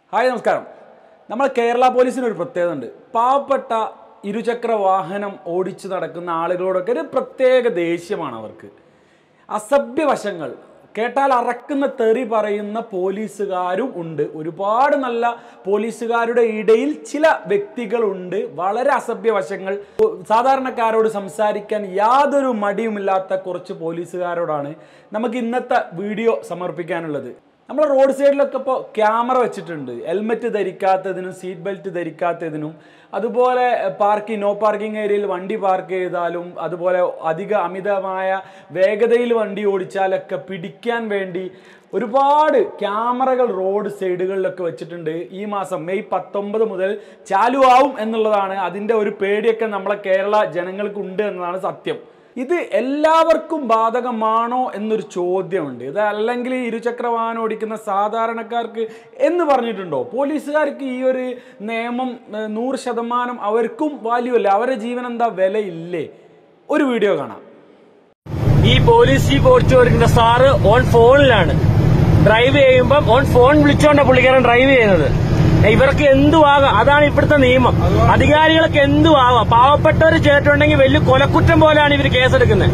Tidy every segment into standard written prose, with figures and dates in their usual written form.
Hi നമസ്കാരം. നമ്മൾ കേരള പോലീസിന് ഒരു പ്രത്യേകത ഉണ്ട്. പാവപ്പെട്ട ഇരുചക്ര വാഹനം ഓടിച്ചു നടക്കുന്ന ആളുകളോടൊക്കെ ഒരു പ്രത്യേക ദേഷ്യമാണ് അവർക്ക്. അസഭ്യവശങ്ങൾ കേട്ടാൽ അറക്കുന്ന തെറി പറയുന്ന പോലീസുകാരും ഉണ്ട്. ഒരുപാട് നല്ല പോലീസുകാരുടെ ഇടയിൽ ചില വ്യക്തികളുണ്ട് വളരെ അസഭ്യവശങ്ങൾ. സാധാരണക്കാരോട് സംസാരിക്കാൻ യാതൊരു മടിയുമില്ലാത്ത കുറച്ച് പോലീസുകാരോടാണ് നമുക്ക് ഇന്നത്തെ വീഡിയോ സമർപ്പിക്കാനുള്ളത്. നമ്മൾ റോഡ് സൈഡിലൊക്കെ ഇപ്പോൾ ക്യാമറ വെച്ചിട്ടുണ്ട്. ഹെൽമെറ്റ് ധരിക്കാത്തതിനും സീറ്റ് ബെൽറ്റ് ധരിക്കാത്തതിനും, അതുപോലെ നോ പാർക്കിംഗ് ഏരിയയിൽ വണ്ടി പാർക്ക് ചെയ്താലും, അതുപോലെ അമിതമായ വേഗതയിൽ വണ്ടി ഓടിച്ചാലൊക്കെ പിടിക്കാൻ വേണ്ടി ഒരുപാട് ക്യാമറകൾ റോഡ് സൈഡുകളിലൊക്കെ വെച്ചിട്ടുണ്ട്. ഈ മാസം മെയ് 19 മുതൽ ചാലുവാവും എന്നുള്ളതാണ്. അതിൻ്റെ ഒരു പേടിയൊക്കെ നമ്മളെ കേരള ജനങ്ങൾക്കുണ്ട് എന്നതാണ് സത്യം. ഇത് എല്ലാവർക്കും ബാധകമാണോ എന്നൊരു ചോദ്യമുണ്ട്. ഇത് അല്ലെങ്കിൽ ഇരുചക്ര വാഹനം ഓടിക്കുന്ന സാധാരണക്കാർക്ക് എന്ന് പറഞ്ഞിട്ടുണ്ടോ? പോലീസുകാർക്ക് ഈ ഒരു നിയമം 100% അവർക്കും വാല്യൂ അല്ലേ? അവരുടെ ജീവൻ എന്താ വിലയില്ലേ? ഒരു വീഡിയോ കാണാം. ഈ പോലീസ് ജീപ്പ് ഓടിച്ചുകൊണ്ടിരിക്കുന്ന സാറ് ഓൺ ഫോണിലാണ് ഡ്രൈവ് ചെയ്യുമ്പോൾ. ഓൺ ഫോൺ വിളിച്ചോണ്ട പുള്ളിക്കാരൻ ഡ്രൈവ് ചെയ്യുന്നത്. ഇവർക്ക് എന്തുവാകാം, അതാണ് ഇവിടുത്തെ നിയമം. അധികാരികൾക്ക് എന്തുവാകാം. പാവപ്പെട്ടവർ ചെയ്തിട്ടുണ്ടെങ്കിൽ വലിയ കൊലക്കുറ്റം പോലെയാണ് ഇവർ കേസെടുക്കുന്നത്.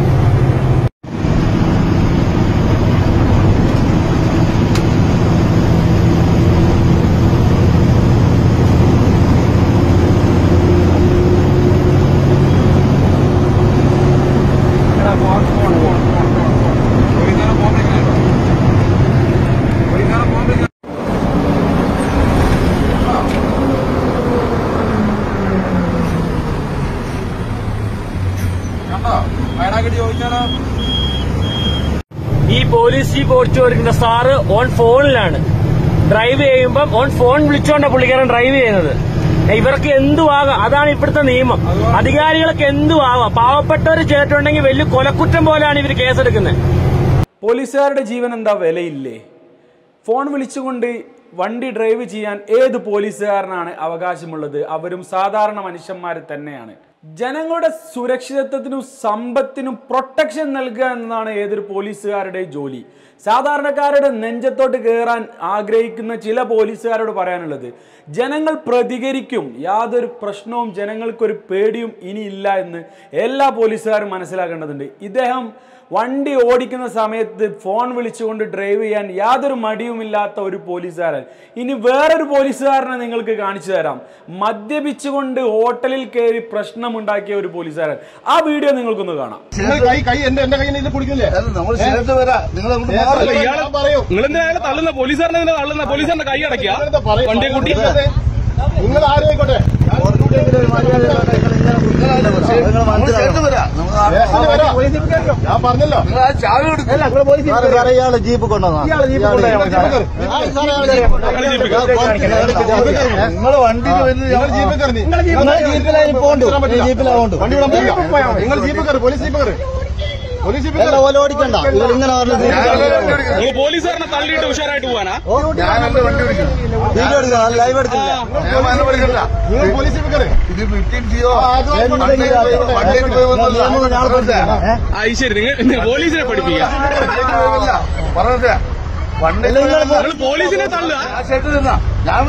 ഈ പോലീസ് ജീപ്പ് ഓടിച്ചുകൊണ്ടിരിക്കുന്ന സാറ് ഓൺ ഫോണിലാണ് ഡ്രൈവ് ചെയ്യുമ്പോൾ. ഓൺ ഫോൺ വിളിച്ചോണ്ട പുള്ളിക്കാരൻ ഡ്രൈവ് ചെയ്യുന്നത്. ഇവർക്ക് എന്തുവാകാം, അതാണ് ഇവിടുത്തെ നിയമം. അധികാരികൾക്ക് എന്തുവാകാം. പാവപ്പെട്ടവർ ചെയ്തിട്ടുണ്ടെങ്കിൽ വലിയ കൊലക്കുറ്റം പോലെയാണ് ഇവർ കേസെടുക്കുന്നത്. പോലീസുകാരുടെ ജീവൻ എന്താ വിലയില്ലേ? ഫോൺ വിളിച്ചുകൊണ്ട് വണ്ടി ഡ്രൈവ് ചെയ്യാൻ ഏത് പോലീസുകാരനാണ് അവകാശമുള്ളത്? അവരും സാധാരണ മനുഷ്യന്മാർ തന്നെയാണ്. ജനങ്ങളുടെ സുരക്ഷിതത്വത്തിനും സമ്പത്തിനും പ്രൊട്ടക്ഷൻ നൽകുക എന്നതാണ് ഏതൊരു പോലീസുകാരുടെയും ജോലി. സാധാരണക്കാരുടെ നെഞ്ചത്തോട്ട് കയറാൻ ആഗ്രഹിക്കുന്ന ചില പോലീസുകാരോട് പറയാനുള്ളത്, ജനങ്ങൾ പ്രതികരിക്കും, യാതൊരു പ്രശ്നവും ജനങ്ങൾക്കൊരു പേടിയും ഇനിയില്ല എന്ന് എല്ലാ പോലീസുകാരും മനസ്സിലാക്കേണ്ടതുണ്ട്. ഇദ്ദേഹം വണ്ടി ഓടിക്കുന്ന സമയത്ത് ഫോൺ വിളിച്ചുകൊണ്ട് ഡ്രൈവ് ചെയ്യാൻ യാതൊരു മടിയുമില്ലാത്ത ഒരു പോലീസുകാരൻ. ഇനി വേറൊരു പോലീസുകാരനെ നിങ്ങൾക്ക് കാണിച്ചു തരാം. മദ്യപിച്ചുകൊണ്ട് ഹോട്ടലിൽ കയറി പ്രശ്നമുണ്ടാക്കിയ ഒരു പോലീസുകാരൻ. ആ വീഡിയോ നിങ്ങൾക്കൊന്ന് കാണാം. പോലീസുകാരന്റെ കൈ അടക്കിയ വണ്ടി കൂട്ടി നിങ്ങൾ ആരോയിക്കോട്ടെ. ഞാൻ പറഞ്ഞല്ലോ ഇയാളെ ജീപ്പ് കൊണ്ടുവന്നാ നിങ്ങൾ വണ്ടി നിങ്ങൾ ജീപ്പ് കയറി പോലീസ് ജീപ്പ് കയറി ഓടിക്കണ്ട. ഇങ്ങനെ പോലീസുകാരനെ തള്ളിയിട്ട് ഉഷാറായിട്ട് പോവാനാ ലൈവ് എടുക്കില്ല. പോലീസ് ജീപ്പ് കയറി ശരി. നിങ്ങൾ പോലീസിനെ പഠിപ്പിക്കുക. പോലീസിനെ തള്ളുക. ഞാൻ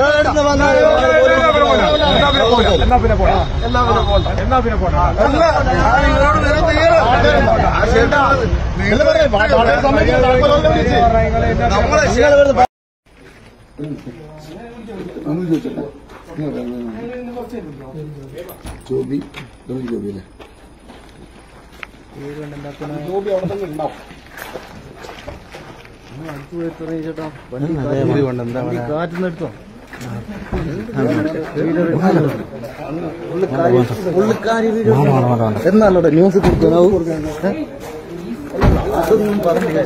ജോബി ജോബിയല്ലേ ജോബി അവിടെ തന്നെ ഉണ്ടാവും. കാറ്റിനെടുത്തോ എന്നാലോടെ ന്യൂസ് കൊടുക്കാനാവും. അതൊന്നും പറഞ്ഞില്ല.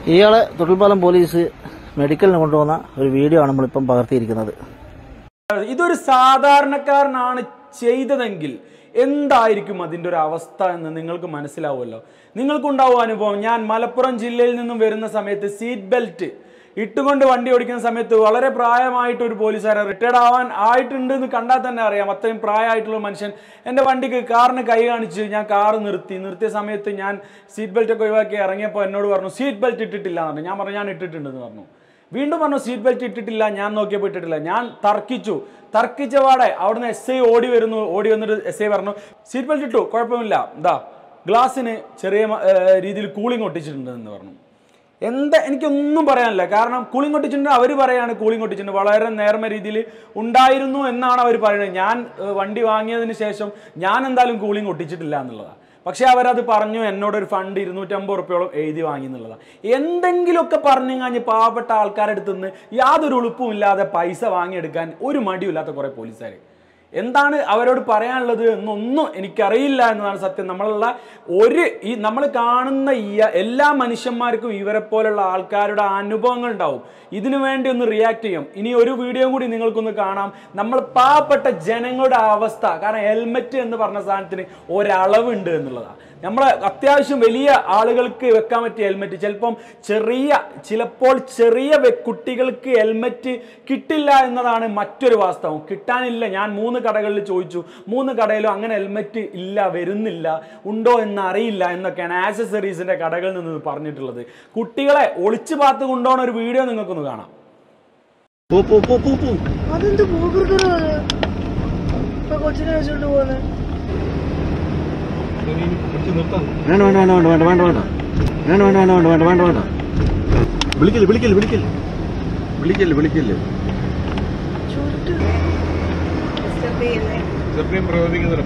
ഇയാളെ തൊട്ടിൽപ്പാലം പോലീസ് മെഡിക്കലിന് കൊണ്ടുവന്ന ഒരു വീഡിയോ ആണ് നമ്മളിപ്പം പകർത്തിയിരിക്കുന്നത്. ഇതൊരു സാധാരണക്കാരനാണ് ചെയ്തതെങ്കിൽ എന്തായിരിക്കും അതിൻ്റെ ഒരു അവസ്ഥ എന്ന് നിങ്ങൾക്ക് മനസ്സിലാവുമല്ലോ. നിങ്ങൾക്കുണ്ടാവും അനുഭവം. ഞാൻ മലപ്പുറം ജില്ലയിൽ നിന്നും വരുന്ന സമയത്ത് സീറ്റ് ബെൽറ്റ് ഇട്ടുകൊണ്ട് വണ്ടി ഓടിക്കുന്ന സമയത്ത് വളരെ പ്രായമായിട്ട് ഒരു പോലീസുകാരൻ റിട്ടയർഡ് ആവാൻ ആയിട്ടുണ്ട് എന്ന് കണ്ടാൽ തന്നെ അറിയാം. അത്രയും പ്രായമായിട്ടുള്ള മനുഷ്യൻ എൻ്റെ വണ്ടിക്ക് കാറിന് കൈ കാണിച്ച് ഞാൻ കാറ് നിർത്തിയ സമയത്ത് ഞാൻ സീറ്റ് ബെൽറ്റ് ഒക്കെ ഒഴിവാക്കി ഇറങ്ങിയപ്പോൾ എന്നോട് പറഞ്ഞു സീറ്റ് ബെൽറ്റ് ഇട്ടിട്ടില്ല എന്ന് പറഞ്ഞു. ഞാൻ പറഞ്ഞു ഞാൻ ഇട്ടിട്ടുണ്ടെന്ന് പറഞ്ഞു. വീണ്ടും പറഞ്ഞു സീറ്റ് ബെൽറ്റ് ഇട്ടിട്ടില്ല. ഞാൻ നോക്കിയപ്പോൾ ഇട്ടിട്ടില്ല. ഞാൻ തർക്കിച്ച പാടെ അവിടുന്ന് SI ഓടി വന്നിട്ട് SI പറഞ്ഞു സീറ്റ് ബെൽറ്റ് ഇട്ടു, കുഴപ്പമില്ല, എന്താ ഗ്ലാസ്സിന് ചെറിയ രീതിയിൽ കൂളിംഗ് ഒട്ടിച്ചിട്ടുണ്ടെന്ന് പറഞ്ഞു. എനിക്കൊന്നും പറയാനില്ല. കാരണം കൂളിംഗ് ഒട്ടിച്ചിട്ടുണ്ട്, അവർ പറയാണ് കൂളിംഗ് ഒട്ടിച്ചിട്ടുണ്ട്, വളരെ നേർമ രീതിയിൽ ഉണ്ടായിരുന്നു എന്നാണ് അവർ പറയുന്നത്. ഞാൻ വണ്ടി വാങ്ങിയതിന് ശേഷം ഞാൻ എന്തായാലും കൂളിംഗ് ഒട്ടിച്ചിട്ടില്ല എന്നുള്ളതാണ്. പക്ഷെ അവരത് പറഞ്ഞു എന്നോടൊരു ഫണ്ട് 250 റുപ്യോളം എഴുതി വാങ്ങി എന്നുള്ളതാണ്. എന്തെങ്കിലുമൊക്കെ പറഞ്ഞു കഴിഞ്ഞ് പാവപ്പെട്ട ആൾക്കാരുടെ അടുത്ത് നിന്ന് യാതൊരു ഉളുപ്പും ഇല്ലാതെ പൈസ വാങ്ങിയെടുക്കാൻ ഒരു മടിയില്ലാത്ത കുറേ പോലീസുകാർ. എന്താണ് അവരോട് പറയാനുള്ളത് എന്നൊന്നും എനിക്കറിയില്ല എന്നതാണ് സത്യം. നമ്മൾ കാണുന്ന എല്ലാ മനുഷ്യന്മാർക്കും ഇവരെ പോലുള്ള ആൾക്കാരുടെ അനുഭവങ്ങൾ ഉണ്ടാവും. ഇതിനു വേണ്ടി ഒന്ന് റിയാക്ട് ചെയ്യും. ഇനി ഒരു വീഡിയോ കൂടി നിങ്ങൾക്കൊന്ന് കാണാം. നമ്മൾ പാവപ്പെട്ട ജനങ്ങളുടെ അവസ്ഥ. കാരണം ഹെൽമെറ്റ് എന്ന് പറഞ്ഞ സാധനത്തിന് ഒരളവുണ്ട് എന്നുള്ളതാണ്. നമ്മൾ അത്യാവശ്യം വലിയ ആളുകൾക്ക് വെക്കാൻ പറ്റിയ ഹെൽമെറ്റ് ചിലപ്പോൾ ചെറിയ കുട്ടികൾക്ക് ഹെൽമെറ്റ് കിട്ടില്ല എന്നതാണ് മറ്റൊരു വാസ്തവം. കിട്ടാനില്ല. ഞാൻ 3 കടകളിൽ ചോദിച്ചു. 3 കടയിലും അങ്ങനെ ഹെൽമെറ്റ് ഇല്ല, വരുന്നില്ല, ഉണ്ടോ എന്ന് അറിയില്ല എന്നൊക്കെയാണ് ആക്സസറീസിന്റെ കടകളിൽ നിന്ന് പറഞ്ഞിട്ടുള്ളത്. കുട്ടികളെ ഒളിച്ചു പാത്ത് കൊണ്ടുപോകുന്ന ഒരു വീഡിയോ നിങ്ങൾക്കൊന്ന് കാണാം. കൊച്ചിനെ വെച്ചോണ്ട് പോകുന്നത് വിളിക്കല്ലേ പ്രകോപിക്കുന്നതിനും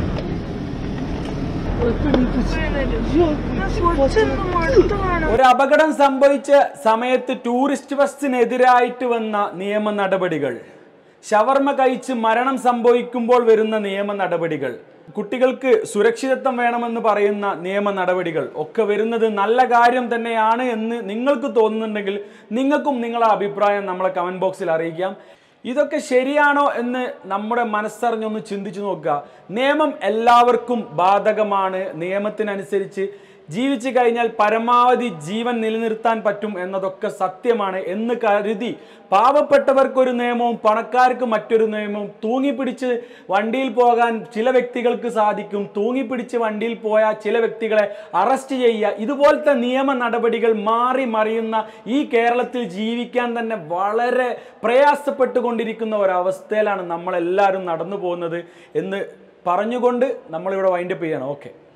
ഒരു അപകടം സംഭവിച്ച സമയത്ത് ടൂറിസ്റ്റ് ബസ്സിനെതിരായിട്ട് വന്ന നിയമ നടപടികൾ, ഷവർമ കഴിച്ച് മരണം സംഭവിക്കുമ്പോൾ വരുന്ന നിയമ നടപടികൾ, കുട്ടികൾക്ക് സുരക്ഷിതത്വം വേണമെന്ന് പറയുന്ന നിയമ നടപടികൾ ഒക്കെ വരുന്നത് നല്ല കാര്യം തന്നെയാണ് എന്ന് നിങ്ങൾക്ക് തോന്നുന്നുണ്ടെങ്കിൽ നിങ്ങൾക്കും നിങ്ങളുടെ അഭിപ്രായം നമ്മളെ കമന്റ് ബോക്സിൽ അറിയിക്കാം. ഇതൊക്കെ ശരിയാണോ എന്ന് നമ്മുടെ മനസ്സറിഞ്ഞൊന്ന് ചിന്തിച്ചു നോക്കുക. നിയമം എല്ലാവർക്കും ബാധകമാണ്. നിയമത്തിനനുസരിച്ച് ജീവിച്ചു കഴിഞ്ഞാൽ പരമാവധി ജീവൻ നിലനിർത്താൻ പറ്റും എന്നതൊക്കെ സത്യമാണ് എന്ന് കരുതി പാവപ്പെട്ടവർക്കൊരു നിയമവും പണക്കാർക്ക് മറ്റൊരു നിയമവും, തൂങ്ങിപ്പിടിച്ച് വണ്ടിയിൽ പോകാൻ ചില വ്യക്തികൾക്ക് സാധിക്കും, തൂങ്ങിപ്പിടിച്ച് വണ്ടിയിൽ പോയ ചില വ്യക്തികളെ അറസ്റ്റ് ചെയ്യുക, ഇതുപോലത്തെ നിയമ നടപടികൾ മാറി മറിയുന്ന ഈ കേരളത്തിൽ ജീവിക്കാൻ തന്നെ വളരെ പ്രയാസപ്പെട്ടുകൊണ്ടിരിക്കുന്ന ഒരവസ്ഥയിലാണ് നമ്മളെല്ലാവരും നടന്നു പോകുന്നത് എന്ന് പറഞ്ഞുകൊണ്ട് നമ്മളിവിടെ വൈൻഡപ്പ് ചെയ്യണം. ഓക്കെ.